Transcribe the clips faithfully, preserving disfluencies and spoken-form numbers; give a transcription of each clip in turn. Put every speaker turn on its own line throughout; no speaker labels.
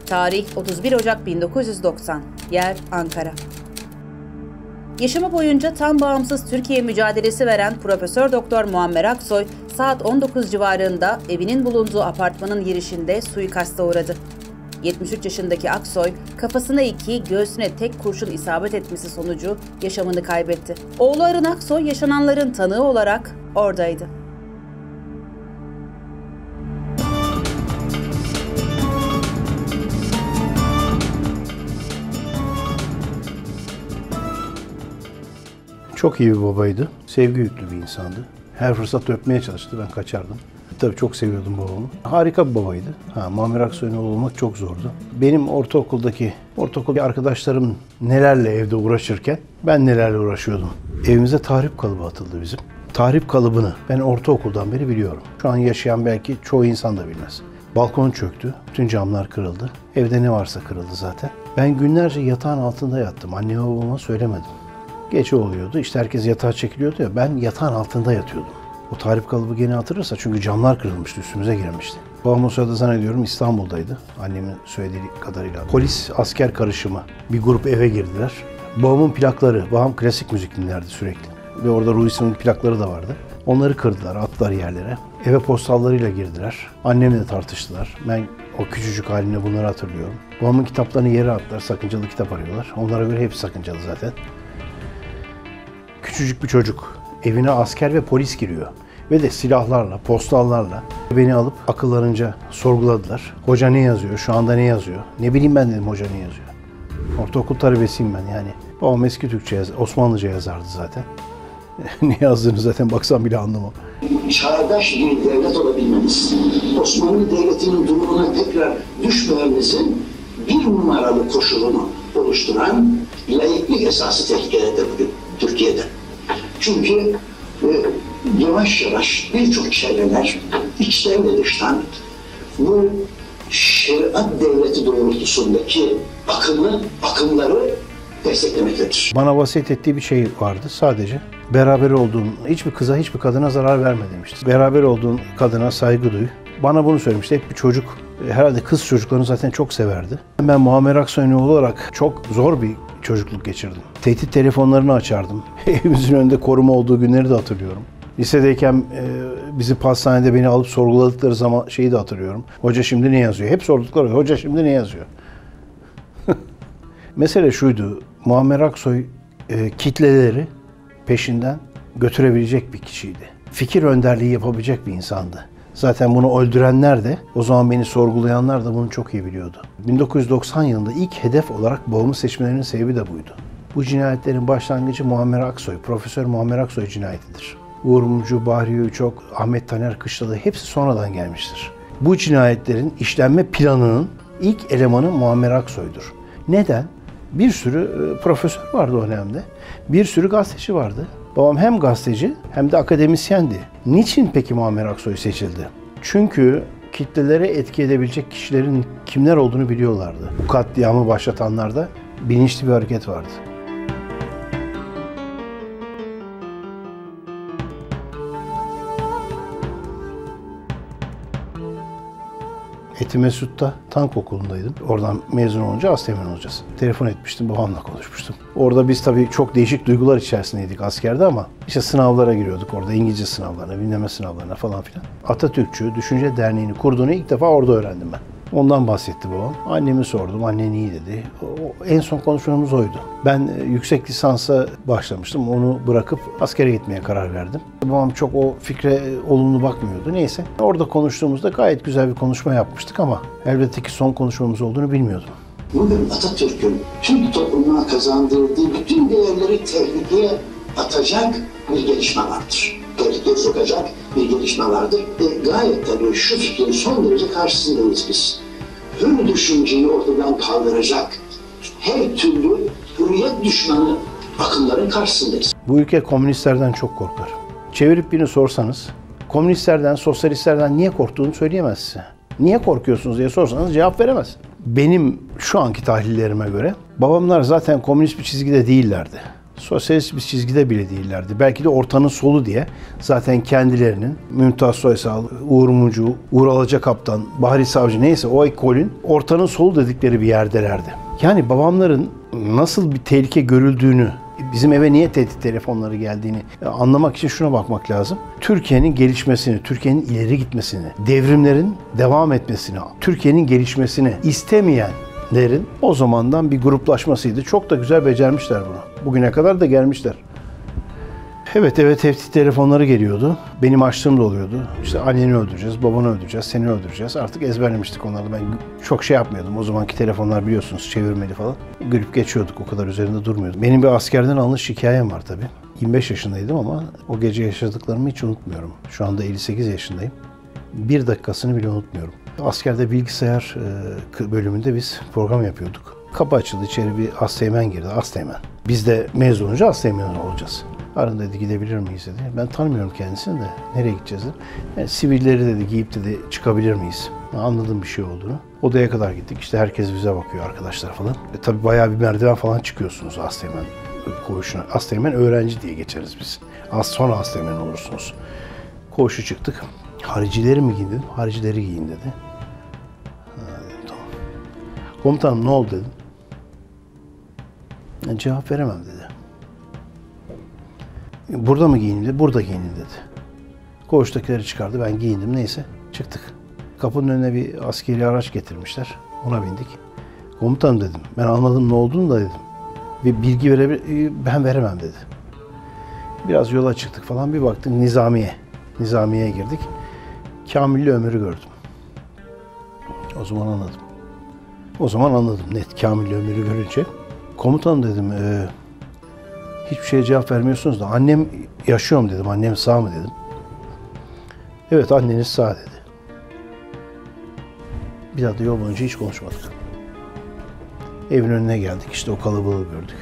Tarih otuz bir Ocak bin dokuz yüz doksan. Yer Ankara. Yaşamı boyunca tam bağımsız Türkiye mücadelesi veren Profesör Doktor Muammer Aksoy, saat on dokuz civarında evinin bulunduğu apartmanın girişinde suikasta uğradı. yetmiş üç yaşındaki Aksoy, kafasına iki, göğsüne tek kurşun isabet etmesi sonucu yaşamını kaybetti. Oğlu Arın Aksoy, yaşananların tanığı olarak oradaydı.
Çok iyi bir babaydı. Sevgi yüklü bir insandı. Her fırsat öpmeye çalıştı. Ben kaçardım. Tabii çok seviyordum babamı. Harika bir babaydı. Ha, Muammer Aksoy'un oğlu olmak çok zordu. Benim ortaokuldaki, ortaokul arkadaşlarım nelerle evde uğraşırken ben nelerle uğraşıyordum. Evimize tahrip kalıbı atıldı bizim. Tahrip kalıbını ben ortaokuldan beri biliyorum. Şu an yaşayan belki çoğu insan da bilmez. Balkon çöktü. Bütün camlar kırıldı. Evde ne varsa kırıldı zaten. Ben günlerce yatağın altında yattım. Anneme babama söylemedim. Gece oluyordu. İşte herkes yatağa çekiliyordu ya. Ben yatağın altında yatıyordum. O tahrip kalıbı gene hatırlarsa çünkü camlar kırılmıştı, üstümüze girmişti. Babam o sırada zannediyorum İstanbul'daydı. Annemin söylediği kadarıyla. Polis asker karışımı bir grup eve girdiler. Babamın plakları, babam klasik müzik dinlerdi sürekli. Ve orada Rui'nin plakları da vardı. Onları kırdılar, attılar yerlere. Eve postallarıyla girdiler. Annemle tartıştılar. Ben o küçücük halimle bunları hatırlıyorum. Babamın kitaplarını yere attılar, sakıncalı kitap arıyorlar. Onlara göre hepsi sakıncalı zaten. Küçücük bir çocuk. Evine asker ve polis giriyor. Ve de silahlarla, postallarla beni alıp akıllarınca sorguladılar. Hoca ne yazıyor? Şu anda ne yazıyor? Ne bileyim ben dedim hoca ne yazıyor? Ortaokul talebesiyim ben yani. Babam eski Türkçe, yaz Osmanlıca yazardı zaten. Ne yazdığını zaten baksam bile anlamam.
Çağdaş bir devlet olabilmemiz, Osmanlı Devleti'nin durumuna tekrar düşmememizin bir numaralı koşulunu oluşturan laiklik esası tehlikede bugün Türkiye'de. Çünkü e, yavaş yavaş birçok çevreler içten ve dıştan bu şeriat devleti doğrultusundaki akımı, akımları desteklemektedir.
Bana vasiyet ettiği bir şey vardı sadece. Beraber olduğun hiçbir kıza, hiçbir kadına zarar verme demişti. Beraber olduğun kadına saygı duy. Bana bunu söylemişti. Hep bir çocuk, herhalde kız çocuklarını zaten çok severdi. Ben Muammer Aksoy'un oğlu olarak çok zor bir çocukluk geçirdim. Tehdit telefonlarını açardım. Evimizin önünde koruma olduğu günleri de hatırlıyorum. Lisedeyken e, bizi pastanede beni alıp sorguladıkları zaman şeyi de hatırlıyorum. Hoca şimdi ne yazıyor? Hep sordukları, hoca şimdi ne yazıyor? Mesele şuydu, Muammer Aksoy e, kitleleri peşinden götürebilecek bir kişiydi. Fikir önderliği yapabilecek bir insandı. Zaten bunu öldürenler de, o zaman beni sorgulayanlar da bunu çok iyi biliyordu. bin dokuz yüz doksan yılında ilk hedef olarak babamı seçmelerinin sebebi de buydu. Bu cinayetlerin başlangıcı Muammer Aksoy, Profesör Muammer Aksoy cinayetidir. Uğur Mumcu, Bahri Öğüçok, Ahmet Taner Kışlalı hepsi sonradan gelmiştir. Bu cinayetlerin işlenme planının ilk elemanı Muammer Aksoy'dur. Neden? Bir sürü profesör vardı o dönemde. Bir sürü gazeteci vardı. Babam hem gazeteci hem de akademisyendi. Niçin peki Muammer Aksoy seçildi? Çünkü kitlelere etki edebilecek kişilerin kimler olduğunu biliyorlardı. Bu katliamı başlatanlarda bilinçli bir hareket vardı. Etimesgut'ta tank okulundaydım. Oradan mezun olunca Asteğmen hocası. Telefon etmiştim, babamla konuşmuştum. Orada biz tabii çok değişik duygular içerisindeydik askerde ama işte sınavlara giriyorduk orada. İngilizce sınavlarına, dinleme sınavlarına falan filan. Atatürkçü Düşünce Derneği'ni kurduğunu ilk defa orada öğrendim ben. Ondan bahsetti babam. Annemi sordum, annen iyi dedi. O, en son konuşmamız oydu. Ben yüksek lisansa başlamıştım, onu bırakıp askere gitmeye karar verdim. Babam çok o fikre olumlu bakmıyordu. Neyse, orada konuştuğumuzda gayet güzel bir konuşma yapmıştık ama elbette ki son konuşmamız olduğunu bilmiyordum.
Bugün Atatürk'ün Türk toplumuna kazandırdığı bütün değerleri tehlikeye atacak bir gelişme vardır. Tehlikeye sokacak bir gelişme vardır. Ve gayet tabii şu fikrin son derece karşısındayız biz. Hür düşünceyi ortadan kaldıracak her türlü hürriyet düşmanı akımların karşısındayız.
Bu ülke komünistlerden çok korkar. Çevirip birini sorsanız, komünistlerden, sosyalistlerden niye korktuğunu söyleyemez size. Niye korkuyorsunuz diye sorsanız cevap veremez. Benim şu anki tahlillerime göre babamlar zaten komünist bir çizgide değillerdi. Sosyalist bir çizgide bile değillerdi. Belki de ortanın solu diye zaten kendilerinin Mümtaz Soysal, Uğur Mumcu, Uğur Alacakaptan, Bahri Savcı neyse o ekolün ortanın solu dedikleri bir yerdelerdi. Yani babamların nasıl bir tehlike görüldüğünü, bizim eve niye tehdit telefonları geldiğini anlamak için şuna bakmak lazım. Türkiye'nin gelişmesini, Türkiye'nin ileri gitmesini, devrimlerin devam etmesini, Türkiye'nin gelişmesini istemeyenlerin o zamandan bir gruplaşmasıydı. Çok da güzel becermişler bunu. Bugüne kadar da gelmişler. Evet, evet tehdit telefonları geliyordu. Benim açtığım da oluyordu. İşte anneni öldüreceğiz, babanı öldüreceğiz, seni öldüreceğiz. Artık ezberlemiştik onları. Ben çok şey yapmıyordum. O zamanki telefonlar biliyorsunuz çevirmeli falan. Gülüp geçiyorduk. O kadar üzerinde durmuyordum. Benim bir askerden alınış hikayem var tabii. yirmi beş yaşındaydım ama o gece yaşadıklarımı hiç unutmuyorum. Şu anda elli sekiz yaşındayım. Bir dakikasını bile unutmuyorum. Askerde bilgisayar bölümünde biz program yapıyorduk. Kapı açıldı, içeri bir asteğmen girdi. Asteğmen. Biz de mezun olunca asteğmen olacağız. Arın dedi gidebilir miyiz dedi. Ben tanımıyorum kendisini de. Nereye gideceğiz dedi. Yani sivilleri dedi giyip dedi çıkabilir miyiz? Anladım bir şey olduğunu. Odaya kadar gittik. İşte herkes bize bakıyor arkadaşlar falan. E, tabii bayağı bir merdiven falan çıkıyorsunuz asteğmen koğuşuna. Asteğmen öğrenci diye geçeriz biz. Az sonra asteğmen olursunuz. Koğuşu çıktık. Haricileri mi giyin dedim. Haricileri giyin dedi. Ha, dedim, tamam. Komutanım ne oldu dedim. Yani cevap veremem dedi. Burada mı giyinim dedi, burada giyinim dedi. Koğuştakileri çıkardı, ben giyindim, neyse çıktık. Kapının önüne bir askeri araç getirmişler, ona bindik. Komutanım dedim, ben anladım ne olduğunu da dedim. Bir bilgi verebilir, ben veremem dedi. Biraz yola çıktık falan, bir baktık Nizamiye. Nizamiye'ye girdik. Kamilli Ömer'i gördüm. O zaman anladım. O zaman anladım net Kamilli Ömer'i görünce. Komutanım dedim, e, hiçbir şeye cevap vermiyorsunuz da annem yaşıyor mu dedim, annem sağ mı dedim. Evet anneniz sağ dedi. Bir daha da yol boyunca hiç konuşmadık. Evin önüne geldik, işte o kalabalığı gördük.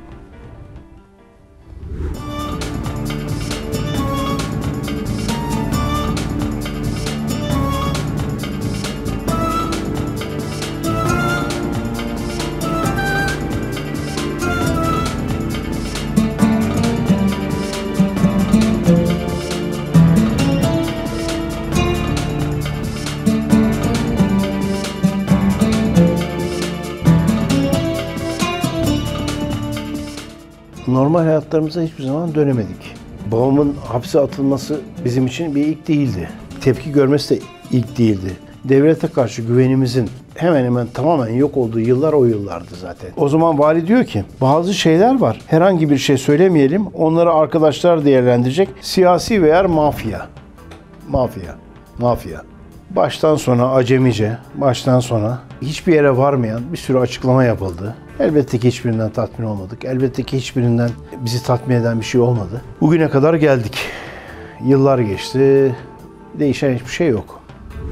Normal hayatlarımıza hiçbir zaman dönemedik. Babamın hapse atılması bizim için bir ilk değildi. Tepki görmesi de ilk değildi. Devlete karşı güvenimizin hemen hemen tamamen yok olduğu yıllar o yıllardı zaten. O zaman vali diyor ki bazı şeyler var. Herhangi bir şey söylemeyelim. Onları arkadaşlar değerlendirecek. Siyasi veya mafya. Mafya. Mafya. Baştan sona acemice, baştan sona hiçbir yere varmayan bir sürü açıklama yapıldı. Elbette ki hiçbirinden tatmin olmadık. Elbette ki hiçbirinden bizi tatmin eden bir şey olmadı. Bugüne kadar geldik. Yıllar geçti. Değişen hiçbir şey yok.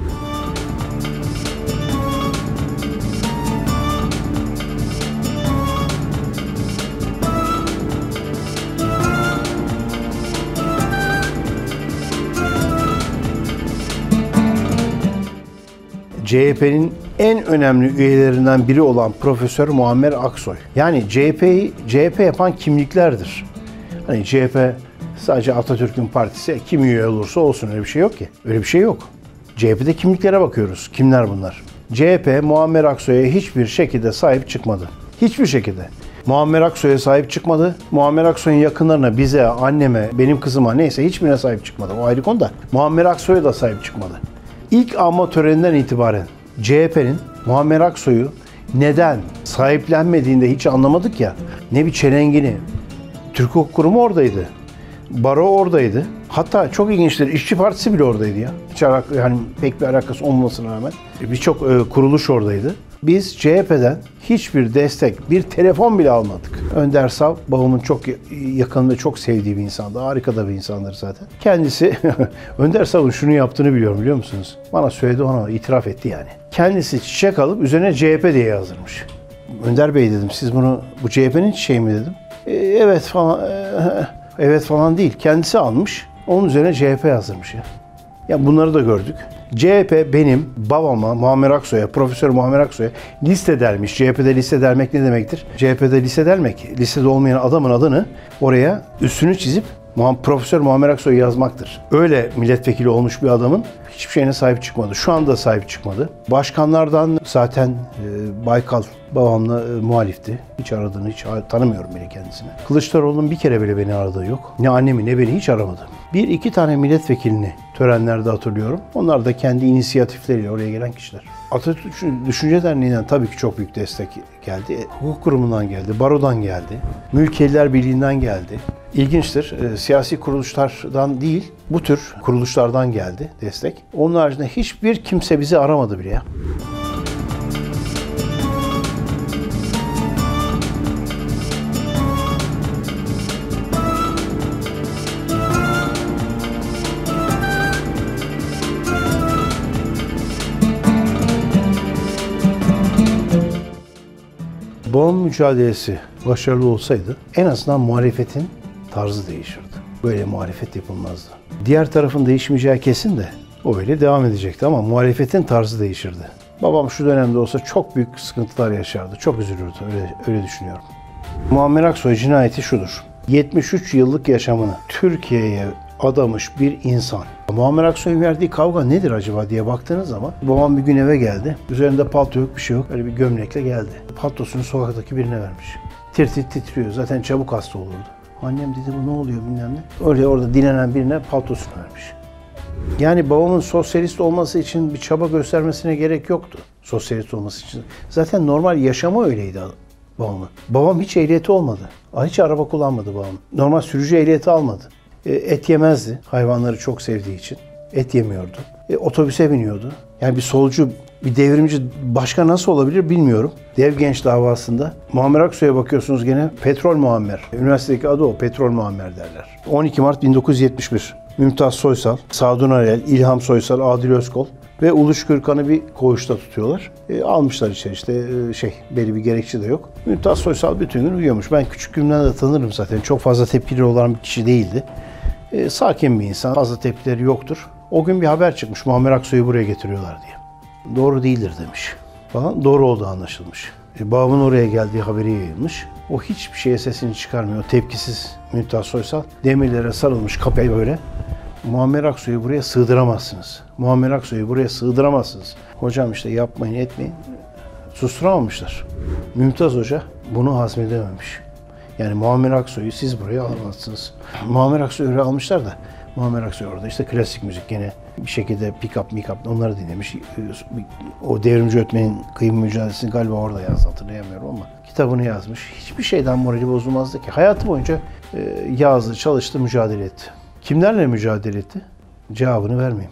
C H P'nin en önemli üyelerinden biri olan Profesör Muammer Aksoy. Yani C H P'yi C H P yapan kimliklerdir. Hani C H P sadece Atatürk'ün partisi, kim üye olursa olsun, öyle bir şey yok ki. Öyle bir şey yok. C H P'de kimliklere bakıyoruz. Kimler bunlar? C H P Muammer Aksoy'a hiçbir şekilde sahip çıkmadı. Hiçbir şekilde. Muammer Aksoy'a sahip çıkmadı. Muammer Aksoy'un yakınlarına, bize, anneme, benim kızıma neyse hiçbirine sahip çıkmadı. O ayrı konu da. Muammer Aksoy'a da sahip çıkmadı. İlk anma töreninden itibaren C H P'nin Muammer Aksoy'u neden sahiplenmediğinde hiç anlamadık ya. Ne bir çelengini. Türk Hukuk Kurumu oradaydı. Baro oradaydı. Hatta çok ilginçtir, İşçi Partisi bile oradaydı ya. Hiç alak- yani pek bir alakası olmamasına rağmen birçok e, kuruluş oradaydı. Biz C H P'den hiçbir destek, bir telefon bile almadık. Önder Sav, babamın çok yakın ve çok sevdiği bir insandı. Harika da bir insandır zaten. Kendisi, Önder Sav'ın şunu yaptığını biliyorum, biliyor musunuz? Bana söyledi, ona itiraf etti yani. Kendisi çiçek alıp üzerine C H P diye yazdırmış. Önder Bey dedim, siz bunu, bu C H P'nin çiçeği mi dedim. E, evet falan, e, evet falan değil. Kendisi almış, onun üzerine C H P yazdırmış ya. Ya bunları da gördük. C H P benim babama, Muammer Aksoy'a, Profesör Muammer Aksoy'a liste dermiş. C H P'de liste dermek ne demektir? C H P'de liste dermek, listede olmayan adamın adını oraya üstünü çizip Profesör Muammer Aksoy yazmaktır. Öyle milletvekili olmuş bir adamın hiçbir şeyine sahip çıkmadı. Şu anda sahip çıkmadı. Başkanlardan zaten e, Baykal babamla e, muhalifti. Hiç aradığını hiç tanımıyorum bile kendisini. Kılıçdaroğlu'nun bir kere bile beni aradığı yok. Ne annemi ne beni hiç aramadı. Bir iki tane milletvekilini törenlerde hatırlıyorum. Onlar da kendi inisiyatifleriyle oraya gelen kişiler. Atatürk Düşünce Derneği'nden tabii ki çok büyük destek geldi. Hukuk kurumundan geldi, barodan geldi, Mülkiyeliler Birliği'nden geldi. İlginçtir, e, siyasi kuruluşlardan değil, bu tür kuruluşlardan geldi destek. Onun haricinde hiçbir kimse bizi aramadı bile ya. Babamın mücadelesi başarılı olsaydı en azından muhalefetin tarzı değişirdi. Böyle muhalefet yapılmazdı. Diğer tarafın değişmeyeceği kesin de o böyle devam edecekti ama muhalefetin tarzı değişirdi. Babam şu dönemde olsa çok büyük sıkıntılar yaşardı. Çok üzülürdü. Öyle, öyle düşünüyorum. Muammer Aksoy cinayeti şudur. yetmiş üç yıllık yaşamını Türkiye'ye adamış bir insan. Muammer Aksoy'un verdiği kavga nedir acaba diye baktığınız zaman babam bir gün eve geldi. Üzerinde palto yok, bir şey yok. Öyle bir gömlekle geldi. Paltosunu sokaktaki birine vermiş. Tir tir titriyor. Zaten çabuk hasta olurdu. Annem dedi bu ne oluyor bilmem ne. Öyle orada dilenen birine paltosunu vermiş. Yani babamın sosyalist olması için bir çaba göstermesine gerek yoktu. Sosyalist olması için. Zaten normal yaşamı öyleydi babamın. Babam hiç ehliyeti olmadı. Hiç araba kullanmadı babam. Normal sürücü ehliyeti almadı. Et yemezdi. Hayvanları çok sevdiği için. Et yemiyordu. E, otobüse biniyordu. Yani bir solcu, bir devrimci başka nasıl olabilir bilmiyorum. Dev Genç davasında Muammer Aksoy'a bakıyorsunuz gene Petrol Muammer. Üniversitedeki adı o. Petrol Muammer derler. on iki Mart bin dokuz yüz yetmiş bir. Mümtaz Soysal, Sadun Arel, İlham Soysal, Adil Özkol ve Uluş Gürkan'ı bir koğuşta tutuyorlar. E, almışlar içeri işte e, şey belli bir gerekçe de yok. Mümtaz Soysal bütün gün uyuyormuş. Ben küçüklüğümden de tanırım zaten. Çok fazla tepkili olan bir kişi değildi. E, sakin bir insan. Fazla tepkileri yoktur. O gün bir haber çıkmış. Muammer Aksoy'u buraya getiriyorlar diye. Doğru değildir demiş. Falan. Doğru olduğu anlaşılmış. E, babamın oraya geldiği haberi yayılmış. O hiçbir şeye sesini çıkarmıyor. Tepkisiz Mümtaz Soysal. Demirlere sarılmış kapıya böyle. Muammer Aksoy'u buraya sığdıramazsınız. Muammer Aksoy'u buraya sığdıramazsınız. Hocam işte yapmayın etmeyin. Susturamamışlar. Mümtaz Hoca bunu hazmedememiş. Yani Muammer Aksoy'u siz buraya alamazsınız. Muammer Aksoy'u oraya almışlar da Muammer Aksoy orada işte klasik müzik gene bir şekilde pick-up, mick-up onları dinlemiş. O devrimci öğretmenin kıyım mücadelesini galiba orada yazdı, hatırlayamıyorum ama kitabını yazmış. Hiçbir şeyden morali bozulmazdı ki. Hayatı boyunca yazdı, çalıştı, mücadele etti. Kimlerle mücadele etti? Cevabını vermeyeyim.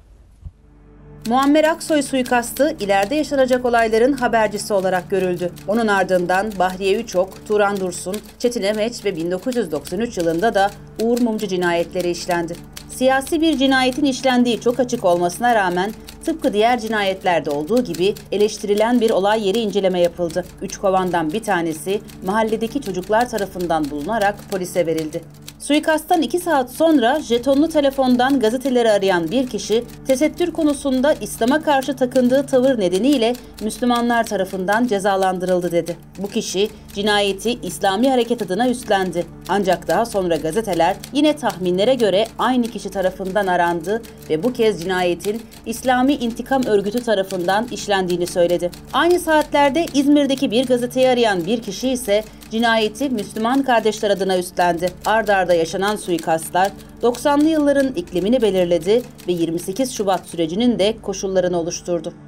Muammer Aksoy suikastı ileride yaşanacak olayların habercisi olarak görüldü. Onun ardından Bahriye Üçok, Turan Dursun, Çetin Emeç ve bin dokuz yüz doksan üç yılında da Uğur Mumcu cinayetleri işlendi. Siyasi bir cinayetin işlendiği çok açık olmasına rağmen tıpkı diğer cinayetlerde olduğu gibi eleştirilen bir olay yeri inceleme yapıldı. Üç kovandan bir tanesi mahalledeki çocuklar tarafından bulunarak polise verildi. Suikasttan iki saat sonra jetonlu telefondan gazeteleri arayan bir kişi tesettür konusunda İslam'a karşı takındığı tavır nedeniyle Müslümanlar tarafından cezalandırıldı dedi. Bu kişi cinayeti İslami Hareket adına üstlendi. Ancak daha sonra gazeteler yine tahminlere göre aynı kişi tarafından arandı ve bu kez cinayetin İslami İntikam Örgütü tarafından işlendiğini söyledi. Aynı saatlerde İzmir'deki bir gazeteyi arayan bir kişi ise cinayeti Müslüman kardeşler adına üstlendi. Ard arda yaşanan suikastlar doksanlı yılların iklimini belirledi ve yirmi sekiz Şubat sürecinin de koşullarını oluşturdu.